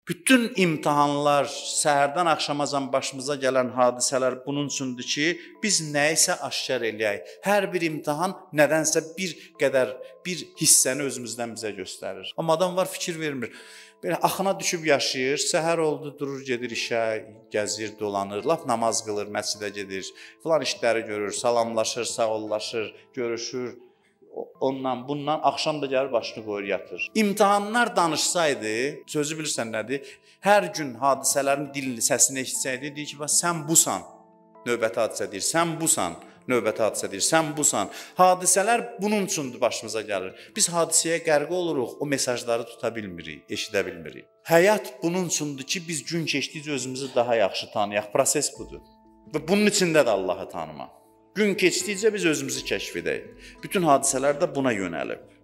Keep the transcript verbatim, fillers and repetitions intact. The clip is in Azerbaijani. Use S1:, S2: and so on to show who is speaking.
S1: Bütün imtahanlar, səhərdən axşamacan başımıza gələn hadisələr bunun üçündür ki, biz nəyisə aşkar eləyək. Hər bir imtahan nədənsə bir qədər, bir hissəni özümüzdən bizə göstərir. Amma adam var, fikir vermir. Belə axına düşüb yaşayır, səhər oldu, durur, gedir işə, gəzir, dolanır, lap namaz qılır, məscidə gedir, filan işləri görür, salamlaşır, sağollaşır, görüşür. Ondan, bundan, axşam da gəlir, başını qoyur, yatır. İmtahanlar danışsaydı, sözü bilirsən nədir? Hər gün hadisələrin dilini, səsini eşitsəydi, deyir ki, sən busan, növbəti hadisə deyir, sən busan, növbəti hadisə deyir, sən busan. Hadisələr bunun üçündür başımıza gəlir. Biz hadisəyə qərq oluruq, o mesajları tuta bilmirik, eşidə bilmirik. Həyat bunun üçündür ki, biz gün keçdikcə özümüzü daha yaxşı tanıyaq. Proses budur. Və bunun içində də Allahı tanımaq. Gün keçdikcə biz özümüzü kəşf edək. Bütün hadisələr də buna yönəlib.